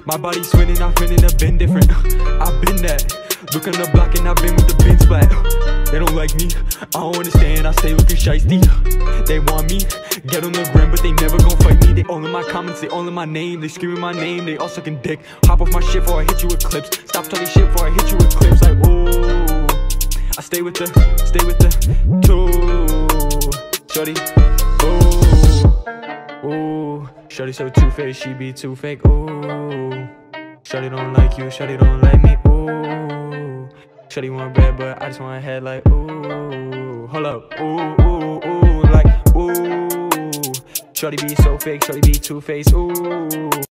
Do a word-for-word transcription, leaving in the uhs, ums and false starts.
My body's spinning, I've been in a bin different. I've been that. Look on the block and I've been with the bin splat. They don't like me, I don't understand, I stay looking shiesty. They want me, get on the gram, but they never gon' fight me. They all in my comments, they all in my name. They screaming my name, they all sucking dick. Hop off my shit before I hit you with clips. Stop talking shit before I hit you with clips. Like, ooh, I stay with the, stay with the two. Shorty, ooh, ooh. Shorty so two-faced, she be too fake, ooh. Shorty don't like you, shorty don't like me, ooh. Shorty want bread, but I just want a head like, ooh. Hold up, ooh, ooh, ooh, like, ooh. Shorty be so fake, shorty be two-faced, ooh.